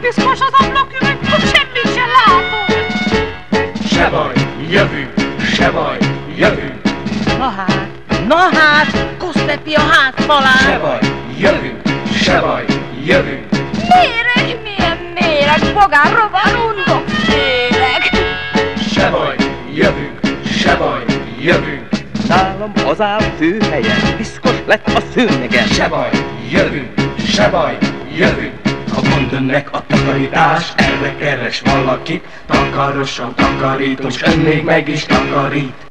piszkos az ablaküveg, hogy semmit sem látok. Se baj, jövünk, se baj, jövünk. Na hát, Kosztepi a házfalán. Se baj, jövünk, se baj, jövünk. Méreg, milyen méreg, bogár, rovar, undok, méreg. Se baj, jövünk, se baj, jövünk. Nálam hazám főhelyen, piszkos lett a szőnyegen. Se baj, jövünk, se baj, jövünk. Ha gond önnek a takarítás, erre keres valakit. Takarosan takarítom, s ön még meg is takarít.